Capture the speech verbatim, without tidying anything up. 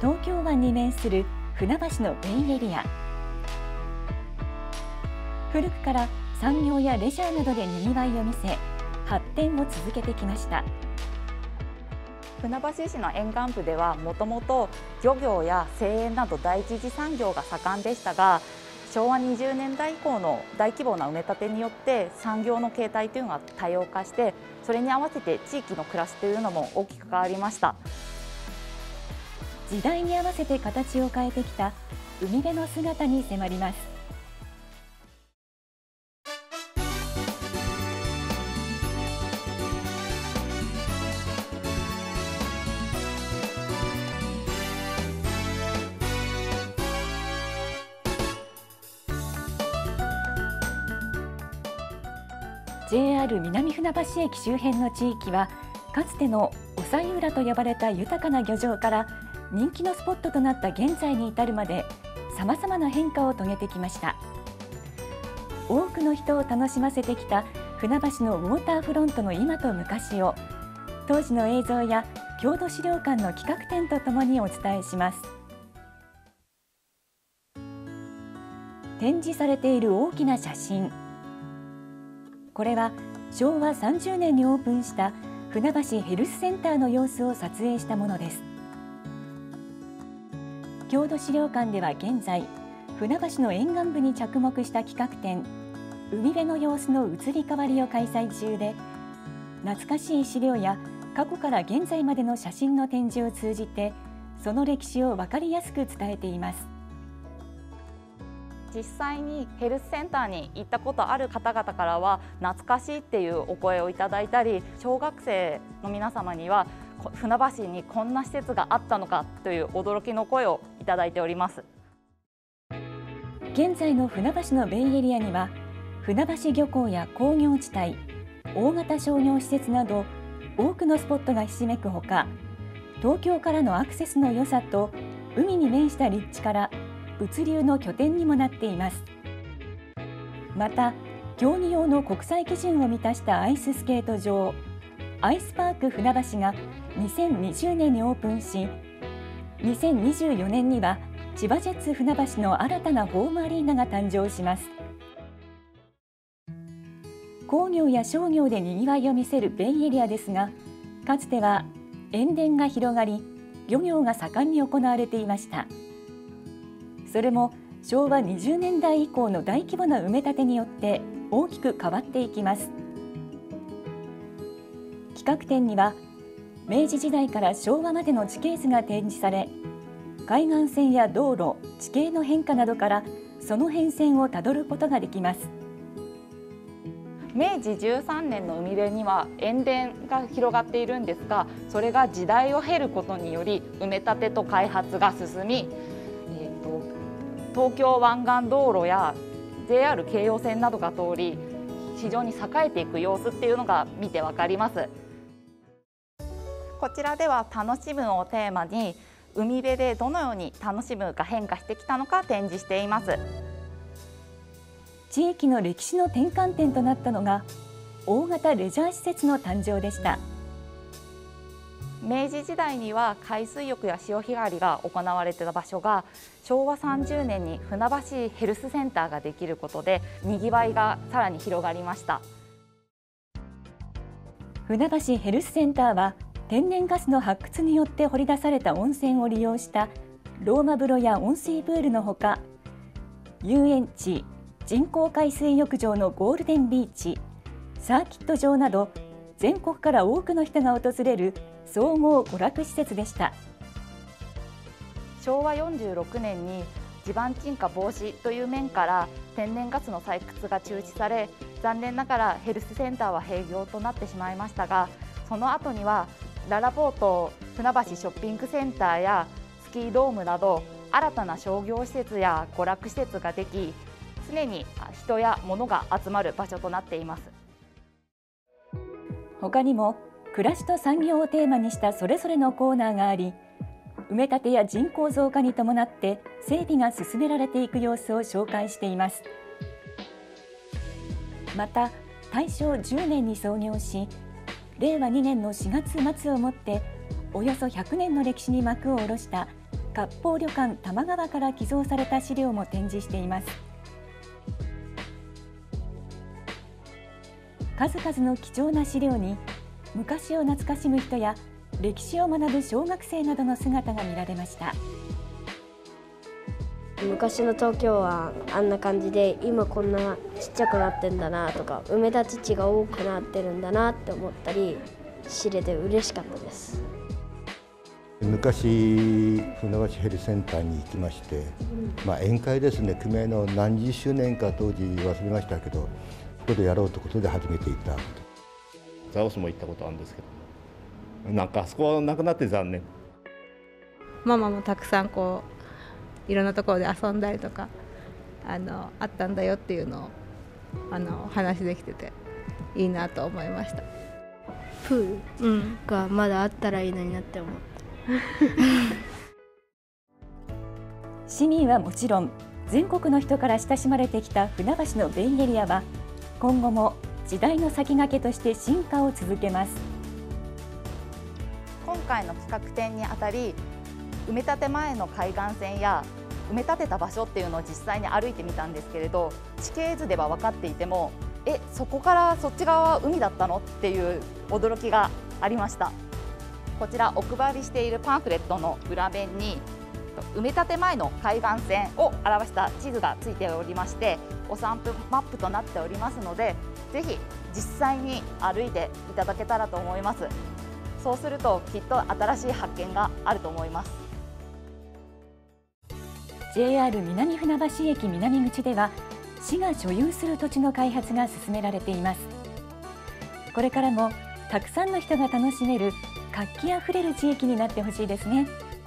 東京湾に面する船橋のベイエリア。古くから産業やレジャーなどでにぎわいを見せ、発展を続けてきました。 船橋市の沿岸部ではもともと漁業や製塩など第一次産業が盛んでしたが、しょうわにじゅうねんだい以降の大規模な埋め立てによって産業の形態というのが多様化して、それに合わせて地域の暮らしというのも大きく変わりました。 時代に合わせて形を変えてきた海辺の姿に迫ります。ジェイアール 南船橋駅周辺の地域は、かつての長井浦と呼ばれた豊かな漁場から人気のスポットとなった現在に至るまで、さまざまな変化を遂げてきました。多くの人を楽しませてきた船橋のウォーターフロントの今と昔を、当時の映像や郷土資料館の企画展とともにお伝えします。展示されている大きな写真、これはしょうわさんじゅうねんにオープンした船橋ヘルスセンターの様子を撮影したものです。郷土資料館では現在、船橋の沿岸部に着目した企画展、海辺の様子の移り変わりを開催中で、懐かしい資料や過去から現在までの写真の展示を通じて、その歴史を分かりやすく伝えています。 実際にヘルスセンターに行ったことある方々からは、懐かしいっていうお声をいただいたり、小学生の皆様には船橋にこんな施設があったのかという驚きの声をいただいております。 現在の船橋のベイエリアには、船橋漁港や工業地帯、大型商業施設など多くのスポットがひしめくほか、東京からのアクセスの良さと海に面した立地から物流の拠点にもなっています。また、競技用の国際基準を満たしたアイススケート場、アイスパーク船橋がにせんにじゅうねんにオープンし、にせんにじゅうよねんには千葉ジェッツ船橋の新たなホームアリーナが誕生します。工業や商業でにぎわいを見せるベイエリアですが、かつては塩田が広がり、漁業が盛んに行われていました。それもしょうわにじゅうねんだい以降の大規模な埋め立てによって大きく変わっていきます。企画展には明治時代から昭和までの地形図が展示され、海岸線や道路、地形の変化などからその変遷をたどることができます。 めいじじゅうさんねんの海辺には塩田が広がっているんですが、それが時代を経ることにより埋め立てと開発が進み、えーと東京湾岸道路や ジェイアール 京葉線などが通り、非常に栄えていく様子っていうのが見てわかります。こちらでは楽しむをテーマに、海辺でどのように楽しむが変化してきたのか展示しています。 地域の歴史の転換点となったのが大型レジャー施設の誕生でした。 明治時代には海水浴や潮干狩りが行われていた場所が、しょうわさんじゅうねんに船橋ヘルスセンターができることでにぎわいがさらに広がりました。 船橋ヘルスセンターは天然ガスの発掘によって掘り出された温泉を利用したローマ風呂や温水プールのほか、遊園地、人工海水浴場のゴールデンビーチ、サーキット場など全国から多くの人が訪れる総合娯楽施設でした。 しょうわよんじゅうろくねんに地盤沈下防止という面から天然ガスの採掘が中止され、残念ながらヘルスセンターは閉業となってしまいましたが、その後にはララポート船橋ショッピングセンターやスキードームなど新たな商業施設や娯楽施設ができ、常に人や物が集まる場所となっています。 他にも暮らしと産業をテーマにしたそれぞれのコーナーがあり、埋め立てや人口増加に伴って整備が進められていく様子を紹介しています。また、大正じゅうねんに創業し、れいわにねんのしがつまつをもっておよそひゃくねんの歴史に幕を下ろした割烹旅館玉川から寄贈された資料も展示しています。数々の貴重な資料に昔を懐かしむ人や歴史を学ぶ小学生などの姿が見られました。 昔の東京はあんな感じで、今こんなちっちゃくなってんだなとか、埋め立て地が多くなってるんだなって思ったり知れて嬉しかったです。 昔船橋ヘルセンターに行きまして、まあ、宴会ですね、組合の何十周年か当時忘れましたけど、ここでやろうということで始めていた。 ザオスも行ったことあるんですけど、なんかあそこはなくなって残念。 ママもたくさんこういろんなところで遊んだりとか あのあったんだよっていうのをあの話できてていいなと思いました。 プールがまだあったらいいのになって思った。 市民はもちろん全国の人から親しまれてきた船橋のベイエリアは今後も時代の先駆けとして進化を続けます。 今回の企画展にあたり、埋め立て前の海岸線や埋め立てた場所っていうのを実際に歩いてみたんですけれど、地形図では分かっていても、えそこからそっち側は海だったのっていう驚きがありました。こちらお配りしているパンフレットの裏面に埋め立て前の海岸線を表した地図がついておりまして、お散歩マップとなっておりますので、ぜひ実際に歩いていただけたらと思います。そうするときっと新しい発見があると思います。 ジェイアール 南船橋駅南口では市が所有する土地の開発が進められています。これからもたくさんの人が楽しめる活気あふれる地域になってほしいですね。